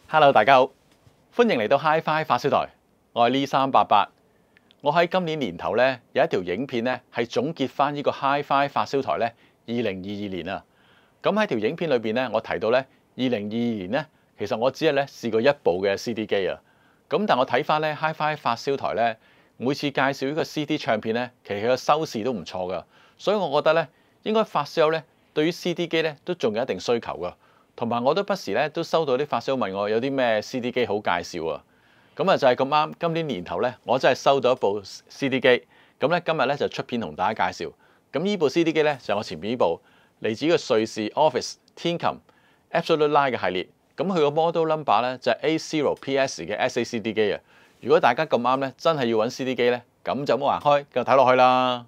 Hello， 大家好，歡迎嚟到 Hi-Fi 發燒台，我係 Lee388。我喺今年年頭咧有一條影片咧係總結翻呢個 Hi-Fi 發燒台咧2022年啊。咁喺條影片裏邊咧，我提到咧2022年咧，其實我只係咧試過一部嘅 CD 機啊。咁但我睇翻咧 Hi-Fi 發燒台咧，每次介紹呢個 CD 唱片咧，其實佢嘅收視都唔錯噶。所以我覺得咧，應該發燒咧對於 CD 機咧都仲有一定需求噶。同埋我都不時咧都收到啲發燒問我有啲咩 CD 機好介紹啊。咁啊就係咁啱，今年年頭咧我真係收到一部 CD 機，咁咧今日咧就出片同大家介紹。咁呢部 CD 機咧就係我前面呢部嚟自呢個瑞士 Office 天琴 Absolute Line 嘅系列。咁佢個 model number 咧就係 A0PS 嘅 SACD 機啊。如果大家咁啱咧真係要揾 CD 機咧，咁就唔好行開，繼續睇落去啦。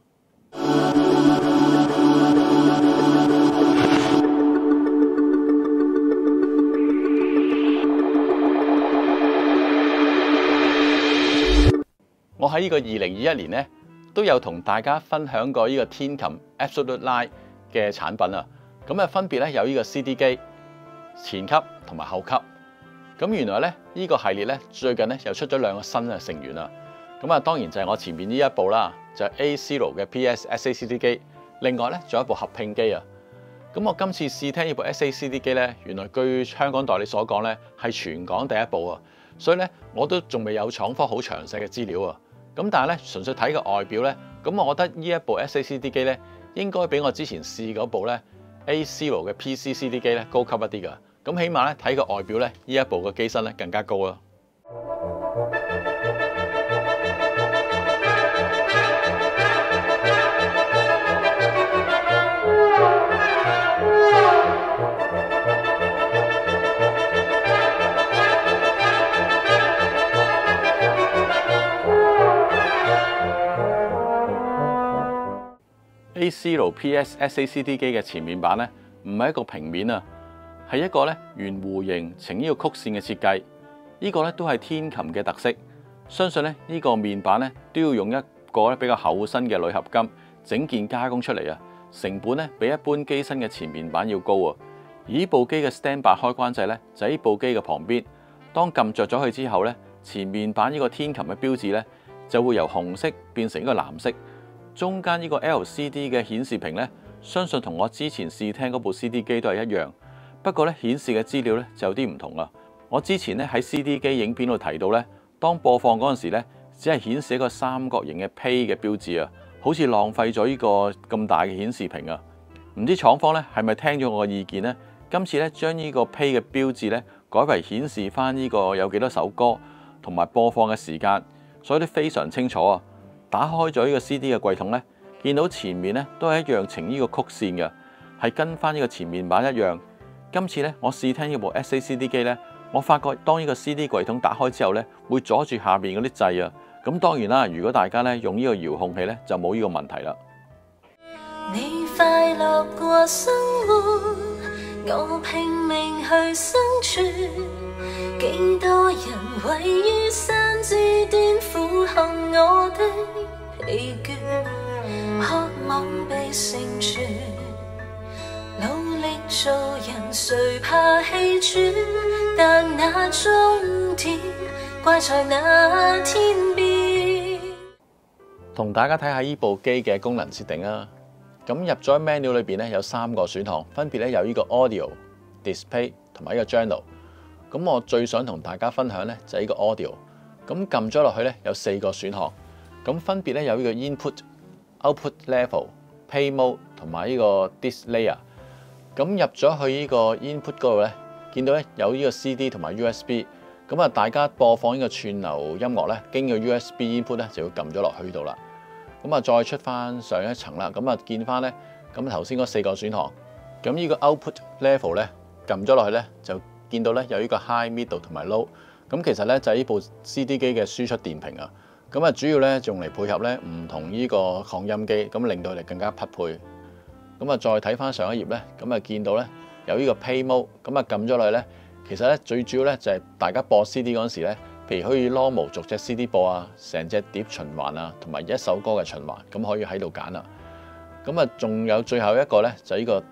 我喺呢個2021年咧，都有同大家分享過呢個天琴 Absolute Line 嘅產品啊。咁啊分別咧有呢個 CD 機前級同埋後級。咁原來咧呢個系列咧最近咧又出咗兩個新嘅成員啊。咁啊當然就係我前面呢一部啦，就係 A0 嘅 PS SACD 機。另外咧仲有一部合拼機啊。咁我今次試聽呢部 SACD 機咧，原來據香港代理所講咧係全港第一部啊。所以咧我都仲未有廠方好詳細嘅資料啊。咁但係咧，純粹睇個外表咧，咁我覺得呢一部 SACD 機咧，應該比我之前試嗰部咧 A0 嘅 PC CD 機咧高級一啲㗎。咁起碼咧睇個外表咧，呢一部嘅機身咧更加高啦。A0 PS SACD 機嘅前面板咧，唔係一個平面啊，係一個咧圓弧形呈呢個曲線嘅設計。呢個咧都係天琴嘅特色。相信咧呢個面板咧都要用一個咧比較厚身嘅鋁合金整件加工出嚟啊。成本咧比一般機身嘅前面板要高啊。而呢部機嘅 standby 開關掣咧就喺呢部機嘅旁邊。當撳着咗佢之後咧，前面板呢個天琴嘅標誌咧就會由紅色變成一個藍色。中間呢個 LCD 嘅顯示屏咧，相信同我之前試聽嗰部 CD 機都係一樣，不過咧顯示嘅資料咧就有啲唔同啦。我之前咧喺 CD 機影片度提到咧，當播放嗰陣時咧，只係顯示一個三角形嘅 Play 嘅標誌啊，好似浪費咗呢個咁大嘅顯示屏啊。唔知廠方咧係咪聽咗我嘅意見呢？今次咧將呢個 Play 嘅標誌咧改為顯示翻呢個有幾多首歌同埋播放嘅時間，所以都非常清楚啊。打開咗呢個 CD 嘅櫃桶咧，見到前面咧都係一樣呈呢個曲線嘅，係跟翻呢個前面板一樣。今次咧我試聽呢部 SACD 機咧，我發覺當呢個 CD 櫃桶打開之後咧，會阻住下面嗰啲掣啊。咁當然啦，如果大家咧用呢個遙控器咧，就冇呢個問題啦。 你快樂過生活，我拼命去生存，幾多人位於山之巔俯瞰我的疲倦，渴望被成全，努力做人誰怕氣喘，但那終點怪在那天邊。 同大家睇下呢部機嘅功能設定啊。咁入咗 menu 裏邊咧有3個選項，分別咧有呢個 Audio、Display 同埋呢個 Journal。咁我最想同大家分享咧就係呢個 Audio。咁撳咗落去咧有4個選項，咁分別咧有呢個 Input、Output Level、Play Mode 同埋呢個 Disc Layer。咁入咗去呢個 Input 嗰度咧，見到咧有呢個 CD 同埋 USB。咁啊，大家播放呢個串流音樂咧，經過 USB Input 咧就要撳咗落去度啦。咁啊，再出翻上一層啦，咁啊見翻咧，咁頭先嗰4個選項，咁呢個 Output Level 咧撳咗落去咧，就見到咧有呢個 High、Middle 同埋 Low。咁其實咧就係呢部 CD 機嘅輸出電平啊。咁啊主要咧用嚟配合咧唔同呢個擴音機，咁令到佢哋更加匹配。咁啊再睇翻上一頁咧，咁啊見到咧有呢個 Play Mode，咁啊撳咗落去咧，其實咧最主要咧就係大家播 CD 嗰陣時咧。譬如可以 normal 逐隻 CD 播啊，成隻碟循環啊，同埋一首歌嘅循環，咁可以喺度揀啦。咁啊，仲有最後一個咧，就係呢個 Disc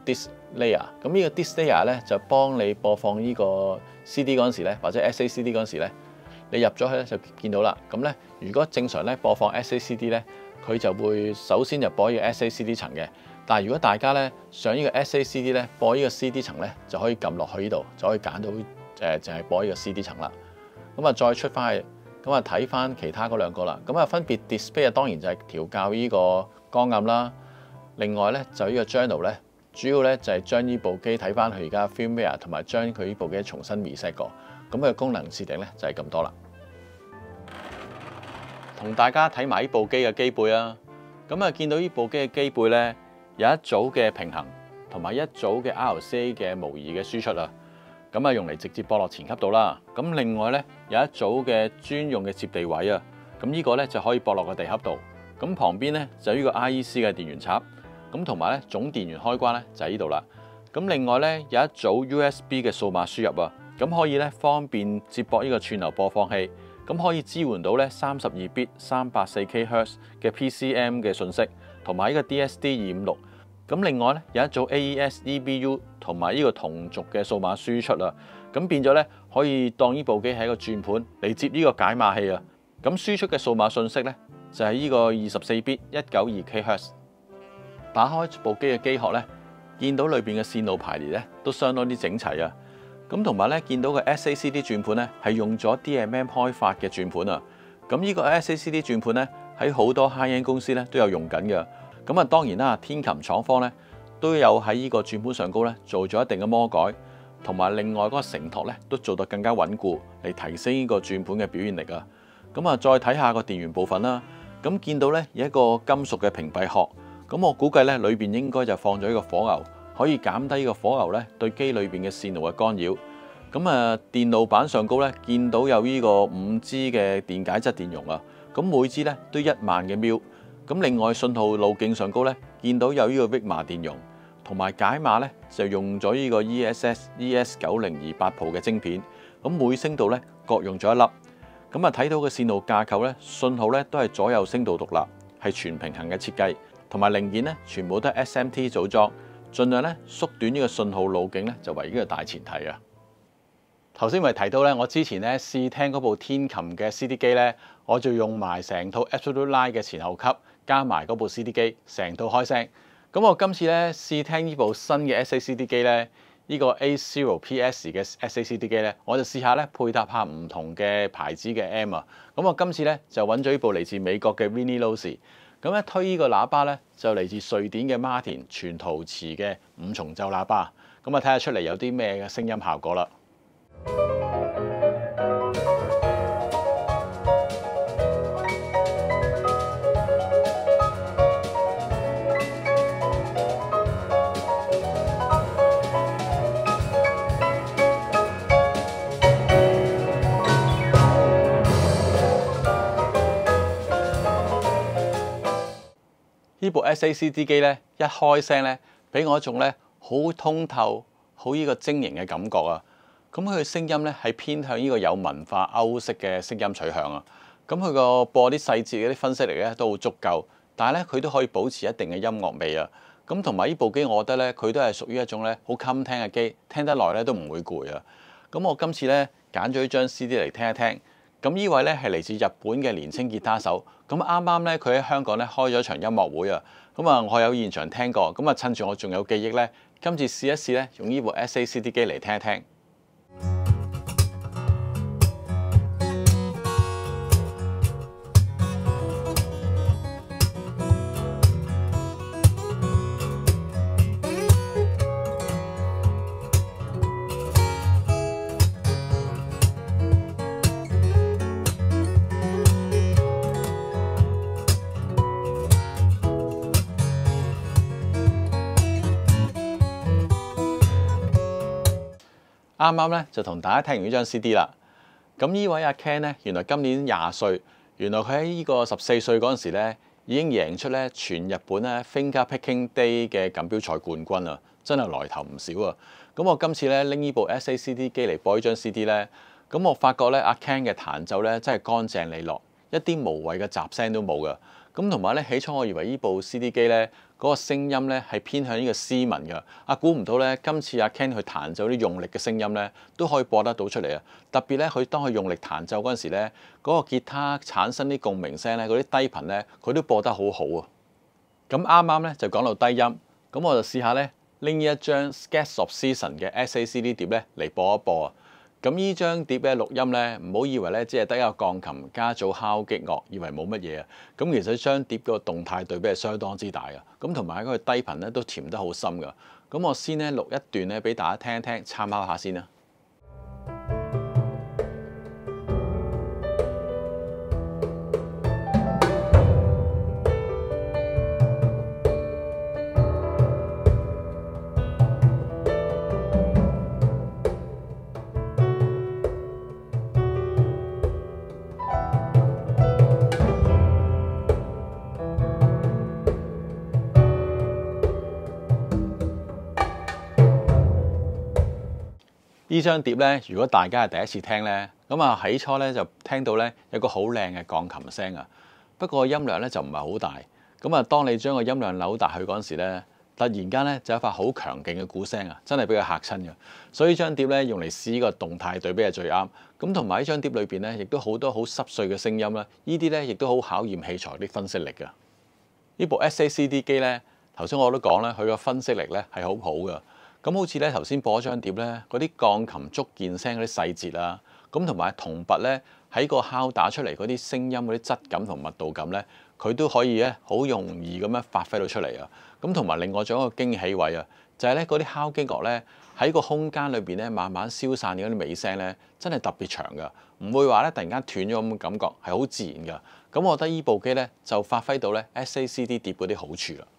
layer。咁呢個 disk layer 咧就幫你播放呢個 CD 嗰陣時咧，或者 SACD 嗰陣時咧，你入咗去咧就見到啦。咁咧如果正常咧播放 SACD 咧，佢就會首先就播呢個 SACD 層嘅。但係如果大家咧上呢個 SACD 咧播呢個 CD 層咧，就可以撳落去呢度，就可以揀到就係播呢個 CD 層啦。咁啊再出翻去，咁啊睇翻其他嗰兩個啦。咁啊分別 display 啊當然就係調校呢個光暗啦。另外咧就呢個 journal 咧，主要咧就係將呢部機睇翻佢而家 firmware 同埋將佢呢部機重新 reset 過。咁佢嘅功能設定咧就係咁多啦。同大家睇埋呢部機嘅機背啊。咁啊見到呢部機嘅機背咧有一組嘅平衡同埋一組嘅 RCA 嘅模擬嘅輸出啊。咁啊用嚟直接駁落前級度啦。咁另外咧有一組嘅專用嘅接地位啊。咁呢個咧就可以駁落個地盒度。咁旁邊咧就呢個 IEC 嘅電源插。咁同埋咧總電源開關咧就喺呢度啦。咁另外咧有一組 USB 嘅數碼輸入啊。咁可以咧方便接駁呢個串流播放器。咁可以支援到咧32bit 384kHz 嘅 PCM 嘅信息，同埋呢個 DSD256。咁另外咧有一組 AES EBU 同埋呢個同族嘅數碼輸出啊。咁變咗咧可以當呢部機係一個轉盤嚟接呢個解碼器啊。咁輸出嘅數碼信息咧就係呢個24bit 192kHz。打開部機嘅機殼咧，見到裏邊嘅線路排列咧都相當之整齊啊。咁同埋咧見到個 SACD 轉盤咧係用咗 DMM 開發嘅轉盤啊。咁呢個 SACD 轉盤咧喺好多 high-end 公司咧都有用緊嘅。咁啊當然啦，天琴廠方咧都有喺呢個轉盤上高咧做咗一定嘅魔改，同埋另外嗰個承托咧都做得更加穩固，嚟提升呢個轉盤嘅表現力啊。咁啊再睇下個電源部分啦。咁見到咧有一個金屬嘅屏蔽殼。咁我估計咧，裏邊應該就放咗呢個火牛，可以減低呢個火牛咧對機裏邊嘅線路嘅干擾。咁啊，電路板上高咧見到有呢個5G 嘅電解質電容啊，咁每支咧都1萬嘅 μ。咁另外信號路徑上高咧見到有呢個 WIGMA 電容，同埋解碼咧就用咗呢個 ES9028 Pro 嘅晶片。咁每聲道咧各用咗1粒。咁啊睇到嘅線路架構咧，信號咧都係左右聲道獨立，係全平衡嘅設計。同埋零件咧，全部都係 SMT 組裝，盡量咧縮短呢個信號路徑咧，就為呢個大前提啊。頭先咪提到咧，我之前咧試聽嗰部天琴嘅 CD 機咧，我就用埋成套 Absolute Line 嘅前後級，加埋嗰部 CD 機，成套開聲。咁我今次咧試聽呢部新嘅 SACD 機咧，呢個 A0PS 嘅 SACD 機咧，我就試下咧配搭下唔同嘅牌子嘅 M 啊。咁我今次咧就揾咗呢部嚟自美國嘅 Vinilose。咁一推呢個喇叭咧，就嚟自瑞典嘅 Martin 全陶瓷嘅5重奏喇叭。咁啊睇下出嚟有啲咩嘅聲音效果啦。呢部 SACD 機咧一開聲咧，俾我一種咧好通透、好呢個晶瑩嘅感覺啊！咁佢嘅聲音咧係偏向呢個有文化歐式嘅聲音取向啊！咁佢個播啲細節嗰啲分析嚟咧都好足夠，但係咧佢都可以保持一定嘅音樂味啊！咁同埋呢部機，我覺得咧佢都係屬於一種咧好襟聽嘅機，聽得耐咧都唔會攰啊！咁我今次咧揀咗呢張 CD 嚟聽一聽。咁呢位咧係嚟自日本嘅年輕吉他手，咁啱啱咧佢喺香港咧開咗場音樂會啊，咁啊我有現場聽過，咁啊趁住我仲有記憶咧，今次試一試咧用呢部 SACD 機嚟聽一聽。啱啱咧就同大家聽完呢張 CD 啦。咁呢位阿 Ken 咧，原來今年20歲，原來佢喺呢個14歲嗰陣時咧，已經贏出咧全日本咧 Finger Picking Day 嘅錦標賽冠軍啊！真係來頭唔少啊！咁我今次咧拎呢部 SACD 機嚟播呢張 CD 咧，咁我發覺咧阿 Ken 嘅彈奏咧真係乾淨利落，一啲無謂嘅雜聲都冇㗎。 咁同埋咧，起初我以為呢部 CD 機咧嗰個聲音咧係偏向呢個斯文嘅，估唔到咧今次阿 Ken 去彈奏啲用力嘅聲音咧都可以播得到出嚟啊！特別咧，當佢用力彈奏嗰陣時咧，嗰個吉他產生啲共鳴聲咧，嗰啲低頻咧，佢都播得好好啊！咁啱啱咧就講到低音，咁我就試下咧拎呢一張 Sketch of Season 嘅 SACD 碟咧嚟播一播啊！咁呢張碟嘅錄音咧，唔好以為咧只係得一個鋼琴加組敲擊樂，以為冇乜嘢啊！咁其實張碟個動態對比係相當之大嘅，咁同埋嗰個低頻咧都填得好深㗎。咁我先咧錄一段咧俾大家聽一聽，參考下先啦。呢張碟咧，如果大家係第一次聽咧，咁起初咧就聽到咧有個好靚嘅鋼琴聲啊，不過音量咧就唔係好大。咁當你將個音量扭大去嗰陣時咧，突然間咧就有一塊好強勁嘅鼓聲啊，真係俾佢嚇親嘅。所以呢張碟咧用嚟試呢個動態對比係最啱。咁同埋呢張碟裏邊咧，亦都好多好濕碎嘅聲音啦。呢啲咧亦都好考驗器材啲分析力㗎。呢部 SACD 機咧，頭先我都講啦，佢個分析力咧係好好㗎。咁好似咧頭先播張碟咧，嗰啲鋼琴觸鍵聲嗰啲細節啊，咁同埋銅鈸咧喺個敲打出嚟嗰啲聲音嗰啲質感同密度感咧，佢都可以咧好容易咁樣發揮到出嚟啊！咁同埋另外仲有一個驚喜位啊，就係咧嗰啲敲擊樂咧喺個空間裏邊咧慢慢消散嗰啲尾聲咧，真係特別長㗎，唔會話咧突然間斷咗咁嘅感覺，係好自然㗎。咁我覺得呢部機咧就發揮到咧 SACD 碟嗰啲好處啦。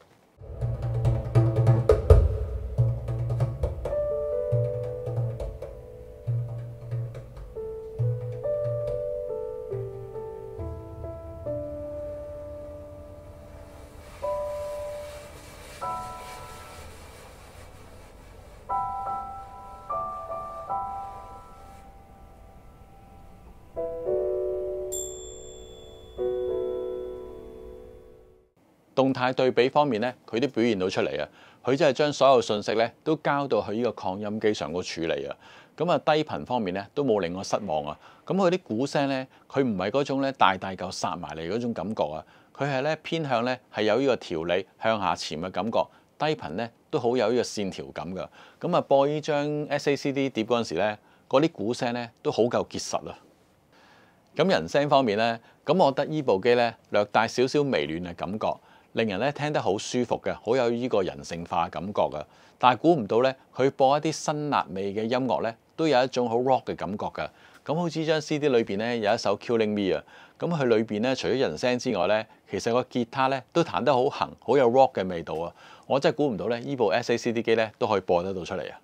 動態對比方面咧，佢都表現到出嚟啊！佢真係將所有信息咧都交到去呢個擴音機上個處理啊！咁低頻方面咧都冇令我失望啊！咁佢啲鼓聲咧，佢唔係嗰種咧大嚿殺埋嚟嗰種感覺啊！佢係咧偏向咧係有呢個條理向下潛嘅感覺，低頻咧都好有呢個線條感㗎。咁播呢張 SACD 碟嗰陣時咧，嗰啲鼓聲咧都好夠結實啊！咁人聲方面咧，咁我覺得呢部機咧略帶少少微暖嘅感覺。令人咧聽得好舒服嘅，好有呢個人性化嘅感覺㗎。但係估唔到咧，佢播一啲辛辣味嘅音樂咧，都有一種好 rock 嘅感覺㗎。咁好似張 CD 裏邊咧有一首 Killing Me 啊，咁佢裏邊咧除咗人聲之外咧，其實個吉他咧都彈得好行，好有 rock 嘅味道啊！我真係估唔到咧，呢部 SACD 機咧都可以播得到出嚟啊！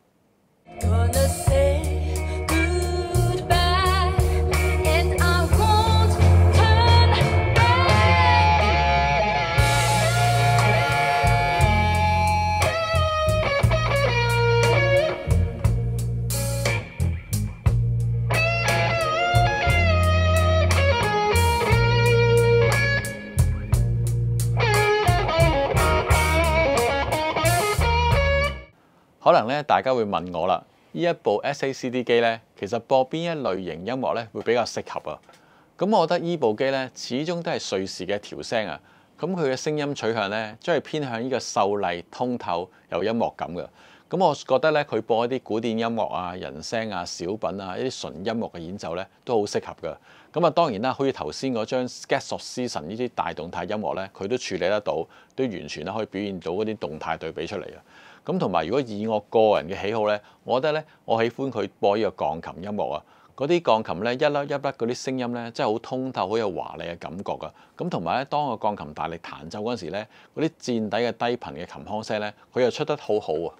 可能咧，大家會問我啦，呢一部 SACD 機咧，其實播邊一類型音樂咧會比較適合啊？咁我覺得呢部機咧，始終都係瑞士嘅調聲啊。咁佢嘅聲音取向咧，將係偏向呢個秀麗、通透、有音樂感嘅。咁我覺得咧，佢播一啲古典音樂啊、人聲啊、小品啊、一啲純音樂嘅演奏咧，都好適合嘅。咁當然啦，好似頭先嗰張 Sketch of Season 呢啲大動態音樂咧，佢都處理得到，都完全咧可以表現到嗰啲動態對比出嚟啊。咁同埋如果以我個人嘅喜好咧，我覺得咧，我喜歡佢播呢個鋼琴音樂啊。嗰啲鋼琴咧一粒一粒嗰啲聲音咧，真係好通透，好有華麗嘅感覺㗎。咁同埋咧，當個鋼琴大力彈奏嗰陣時咧，嗰啲墊底嘅低頻嘅琴腔聲咧，佢又出得好好啊！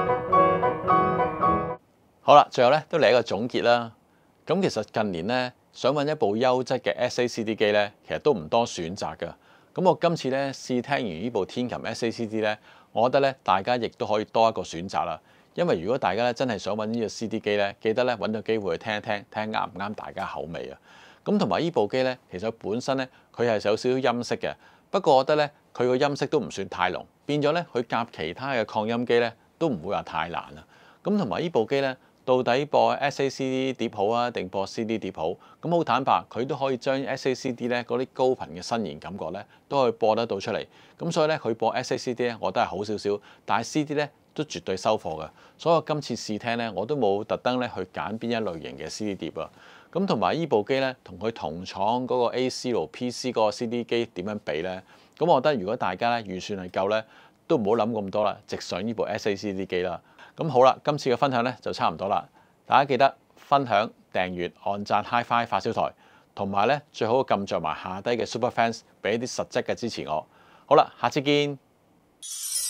好啦，最後咧都嚟一個總結啦。咁其實近年咧， 想揾一部優質嘅 SACD 機咧，其實都唔多選擇㗎。咁我今次咧試聽完呢部天琴 SACD 咧，我覺得咧大家亦都可以多一個選擇啦。因為如果大家咧真係想揾呢個 CD 機咧，記得咧揾到機會去聽一聽，睇下啱唔啱大家口味啊。咁同埋呢部機咧，其實本身咧佢係有少少音色嘅，不過我覺得咧佢個音色都唔算太濃，變咗咧佢夾其他嘅擴音機咧都唔會話太難啊。咁同埋呢部機咧，到底播 SACD 碟好啊，定播 CD 碟好？咁好坦白，佢都可以將 SACD 咧嗰啲高頻嘅伸延感覺咧，都可以播得到出嚟。咁所以咧，佢播 SACD 咧，我覺得係好少少，但係 CD 咧都絕對收貨嘅。所以我今次試聽咧，我都冇特登咧去揀邊一類型嘅 CD 碟啊。咁同埋呢部機咧，同佢同廠嗰個 A0PC 嗰個 CD 機點樣比咧？咁我覺得如果大家咧預算係夠咧，都唔好諗咁多啦，直上呢部 SACD 機啦。咁好啦，今次嘅分享咧就差唔多啦。大家記得分享、訂閱、按讚 HiFi 發燒台，同埋咧最好撳着埋下低嘅 Super Fans，俾啲實質嘅支持我。好啦，下次見。